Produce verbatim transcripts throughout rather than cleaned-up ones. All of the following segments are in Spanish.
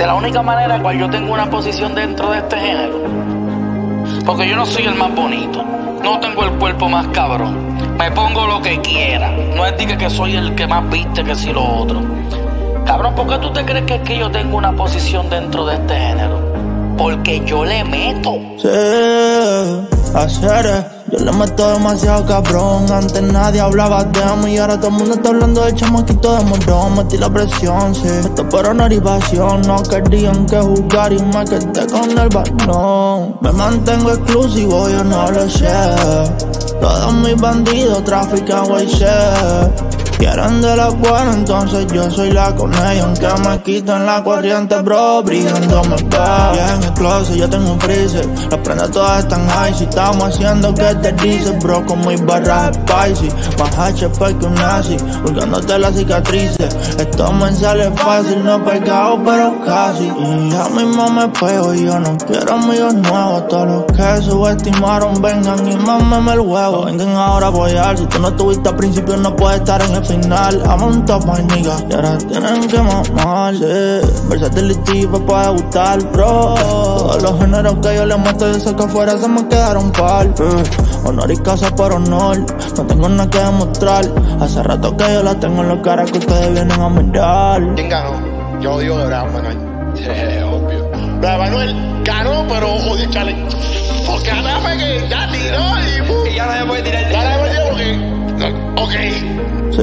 de la única manera cual yo tengo una posición dentro de este género. Porque yo no soy el más bonito, no tengo el cuerpo más cabrón, me pongo lo que quiera. No es diga que soy el que más viste que si lo otro. Cabrón, ¿por qué tú te crees que es que yo tengo una posición dentro de este género? Porque yo le meto. Sí, hacer yo le meto demasiado cabrón. Antes nadie hablaba de mí y ahora todo el mundo está hablando del chamaquito de morón. Metí la presión, sí, esto por honor y pasión. No querían que jugar y me quedé con el balón. Me mantengo exclusivo, yo no lo sé. Todos mis bandidos trafican, güey, sé. Quieren de la buena, entonces yo soy la con ellos. Aunque me quiten la corriente, bro, brillando me va. Yeah, en el closet yo tengo un freezer. Las prendas todas están icy. Estamos haciendo que te dices, bro, con mis barras spicy. Más H P que un nazi, hurgándote las cicatrices. Esto me sale fácil, no he pegado, pero casi. Y ya mismo me pego y yo no quiero amigos nuevos. Todos los que subestimaron vengan y mámenme el huevo. Vengan ahora a apoyar. Si tú no estuviste al principio no puedes estar en el final. I'm on top, my nigga, y ahora tienen que mamar, sí. Versatility para gustar, bro. Todos los géneros que yo le meto yo sé que afuera se me quedaron par, eh. Honor y casa por honor, no tengo nada que demostrar. Hace rato que yo la tengo en los caras que ustedes vienen a mirar. ¿Quién ganó? Yo digo que Brad Manuel. Sí, obvio. Brad Manuel ganó, pero odio el challenge. Porque ahora fue que ya tiró y ¡pum! Y ya no se puede tirar. Ya no se puede tirar porque... Ok. Sí,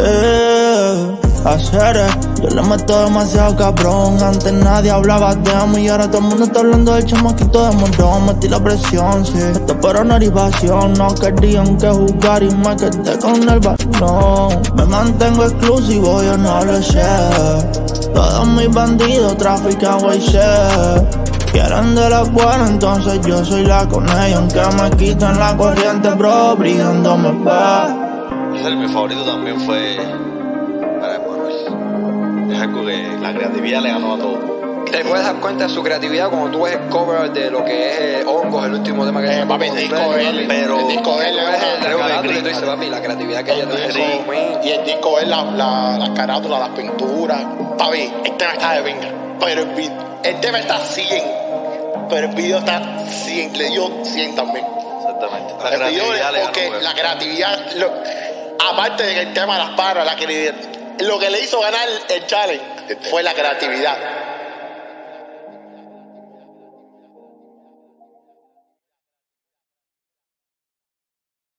hacer yo le meto demasiado cabrón. Antes nadie hablaba de mí y ahora todo el mundo está hablando del chamaquito de morón. Metí la presión, sí, esto por honor y pasión. No querían que jugar y me quedé con el balón. Me mantengo exclusivo, yo no lo sé. Todos mis bandidos trafican, güey, sé. Quieren de la buena, entonces yo soy la con ellos. Aunque me quiten la corriente, bro, brillando me va. Mi favorito también fue para Manuel. Es algo que la creatividad le ganó a todo. ¿Te puedes dar cuenta de su creatividad cuando tú ves el cover de lo que es eh, Hongos, el último tema que eh, papi, el disco de él, pero el disco de él es el papi, la creatividad que ella tiene. Y el disco es la, la, las carátulas, las pinturas. Papi, el tema está de venga, pero el, el tema está cien, pero el video está cien, le dio cien también. Exactamente. La el creatividad video, le porque ganó, la creatividad, lo, aparte del tema de las paras, la que le, lo que le hizo ganar el challenge fue la creatividad.